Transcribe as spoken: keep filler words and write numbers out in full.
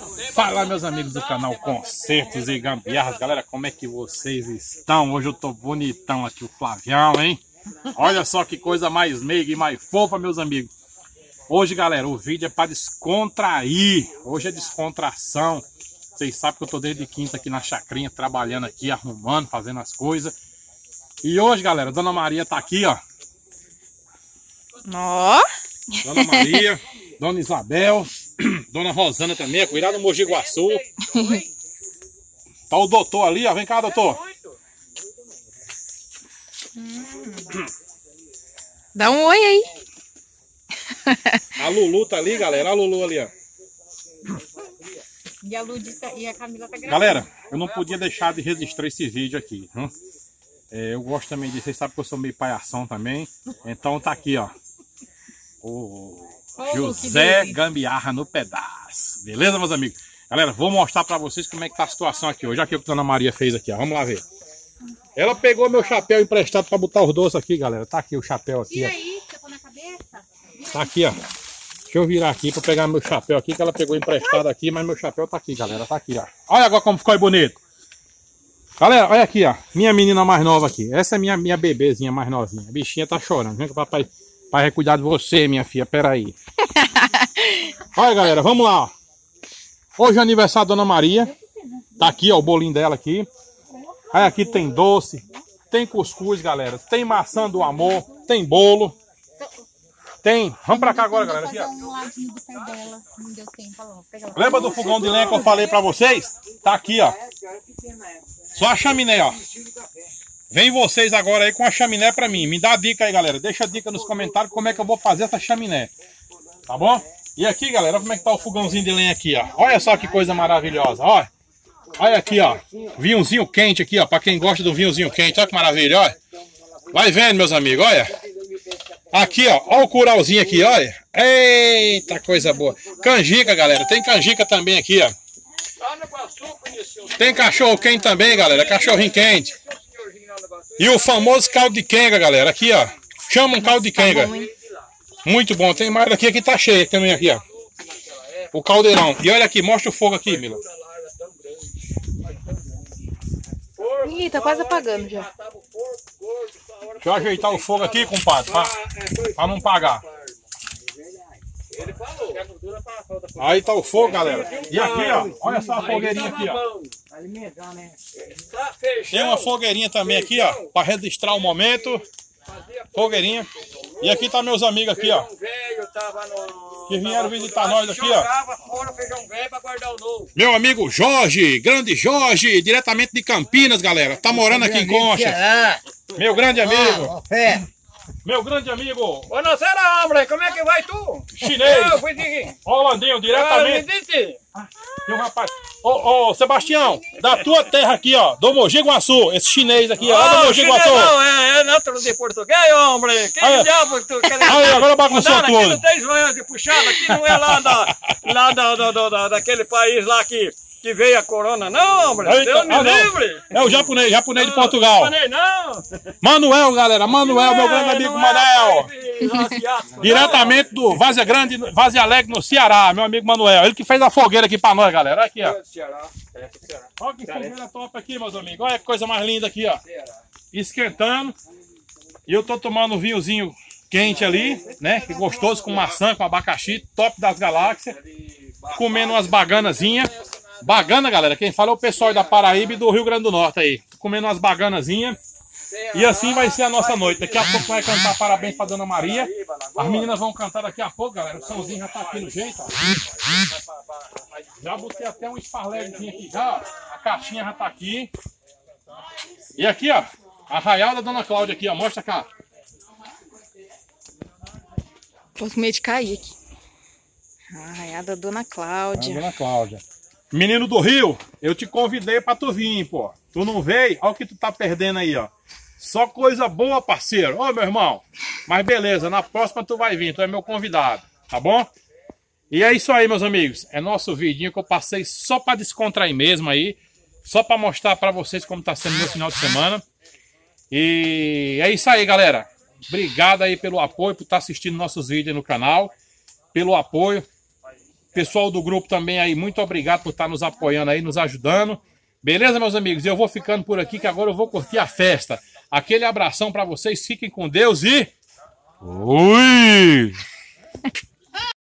Fala, meus amigos do canal Concertos e Gambiarras, galera, como é que vocês estão? Hoje eu tô bonitão aqui, o Flavião, hein? Olha só que coisa mais meiga e mais fofa, meus amigos. Hoje, galera, o vídeo é para descontrair. Hoje é descontração. Vocês sabem que eu tô desde quinta aqui na chacrinha, trabalhando aqui, arrumando, fazendo as coisas. E hoje, galera, Dona Maria tá aqui, ó. Ó. Dona Maria, Dona Isabel, Dona Rosana também, cuidado do Mogi Guaçu. Tá o doutor ali, ó. Vem cá, doutor. Hum. Dá um oi aí. A Lulu tá ali, galera. A Lulu ali, ó. E a Ludita e a Camila tá gravando. Galera, eu não podia deixar de registrar esse vídeo aqui. Hein? É, eu gosto também de... Vocês sabem que eu sou meio palhação também. Então tá aqui, ó. O José Gambiarra no pedaço. Beleza, meus amigos? Galera, vou mostrar pra vocês como é que tá a situação aqui hoje. Aqui o que a Dona Maria fez aqui, ó. Vamos lá ver. Ela pegou meu chapéu emprestado pra botar os doces aqui, galera. Tá aqui o chapéu aqui, e ó. aí, você põe na cabeça? Tá aqui, ó. Deixa eu virar aqui pra pegar meu chapéu aqui, que ela pegou emprestado aqui, mas meu chapéu tá aqui, galera. Tá aqui, ó. Olha agora como ficou bonito. Galera, olha aqui, ó. Minha menina mais nova aqui. Essa é minha, minha bebezinha mais novinha. A bichinha tá chorando. Vem que o papai, papai vai cuidar de você, minha filha. Pera aí. Olha, galera, vamos lá, ó. Hoje é aniversário da Dona Maria. Tá aqui, ó, o bolinho dela aqui. Aí aqui tem doce, tem cuscuz, galera. Tem maçã do amor, tem bolo. Tem. Vamos pra cá agora, galera. Aqui, ó. Um ladinho do pé dela. Não deu tempo, ó. Pega Lembra do fogão de lenha que eu falei pra vocês? Tá aqui, ó. Só a chaminé, ó. Vem vocês agora aí com a chaminé pra mim. Me dá a dica aí, galera. Deixa a dica nos comentários como é que eu vou fazer essa chaminé. Tá bom? E aqui, galera, olha como é que tá o fogãozinho de lenha aqui, ó. Olha só que coisa maravilhosa, ó. Olha aqui, ó. Vinhozinho quente aqui, ó. Pra quem gosta do vinhozinho quente. Olha que maravilha, olha. Vai vendo, meus amigos, olha. Aqui, ó. Olha o curauzinho aqui, olha. Eita, coisa boa. Canjica, galera. Tem canjica também aqui, ó. Tem cachorro quente também, galera. Cachorrinho quente. E o famoso caldo de quenga, galera. Aqui, ó. Chama um caldo de quenga. Muito bom. Tem mais daqui que tá cheio também aqui, ó. O caldeirão. E olha aqui, mostra o fogo aqui, Mila. Ih, tá quase apagando já. Deixa eu ajeitar o fogo aqui, compadre, pra, pra não pagar. Aí tá o fogo, galera. E aqui, ó, olha só a fogueirinha aqui, ó. Tem uma fogueirinha também aqui, ó, pra registrar o momento. Fogueirinha. E aqui tá meus amigos aqui, ó. Que vieram visitar nós aqui, ó. Meu amigo Jorge, grande Jorge, diretamente de Campinas, galera. Tá morando aqui em Concha. Meu grande amigo. Meu grande amigo. Ô, não será, homem, como é que vai tu? Chinês. Eu fui de... Holandinho, diretamente. Tem um rapaz. Ô, ô, Sebastião, da tua terra aqui, ó, do Mogi Guaçu, esse chinês aqui, ó, lá do Mogi Guaçu. Não, é, é neutro de português, homem. Que Aí, diabo tu quer aí, agora bagunçou não, tudo. Aqui não tem joelho de puxada, aqui não é lá, da, lá da, da, da, da, daquele país lá que, que veio a corona, não, homem. Eita, Deus me ah, não. livre. É o japonês, japonês de Não, Portugal. japonês não. Manuel, galera, Manuel, meu grande amigo Não é Manuel. país asiático, Diretamente do Vazia Grande, Vazia Alegre, no Ceará, meu amigo Manuel. Ele que fez a fogueira aqui pra nós, galera. Olha aqui, ó. Olha que fogueira top aqui, meus amigos. Olha que coisa mais linda aqui, ó. Esquentando. E eu tô tomando um vinhozinho quente ali, né? Que gostoso, com maçã, com abacaxi, top das galáxias. Comendo umas baganazinhas. Bagana, galera, quem fala é o pessoal da Paraíba e do Rio Grande do Norte aí. Comendo umas baganazinhas. E assim vai ser a nossa noite. Daqui a pouco vai cantar parabéns pra Dona Maria. As meninas vão cantar daqui a pouco, galera. O somzinho já tá aqui no jeito, ó. Já botei até um esparleguezinho aqui já, ó. A caixinha já tá aqui. E aqui, ó, arraial da Dona Cláudia aqui, ó. Mostra cá. Tô com medo de cair aqui. Arraial da Dona Cláudia. Dona Cláudia. Menino do Rio, eu te convidei pra tu vir, pô. Tu não veio? Olha o que tu tá perdendo aí, ó. Só coisa boa, parceiro. Ô, meu irmão. Mas beleza, na próxima tu vai vir, tu é meu convidado, tá bom? E é isso aí, meus amigos. É nosso vidinho que eu passei só pra descontrair mesmo aí. Só pra mostrar pra vocês como tá sendo meu final de semana. E é isso aí, galera. Obrigado aí pelo apoio, por estar assistindo nossos vídeos no canal. Pelo apoio. Pessoal do grupo também aí, muito obrigado por estar nos apoiando aí, nos ajudando. Beleza, meus amigos? Eu vou ficando por aqui, que agora eu vou curtir a festa. Aquele abração pra vocês, fiquem com Deus e... Fui!